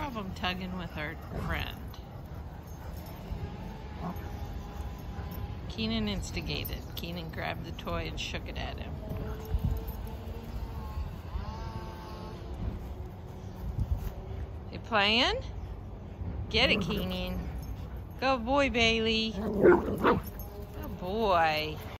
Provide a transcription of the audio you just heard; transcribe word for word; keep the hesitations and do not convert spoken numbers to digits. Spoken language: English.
problem tugging with our friend? Keenan instigated. Keenan grabbed the toy and shook it at him. You playing? Get it, Keenan. Go boy, Bailey. Good boy.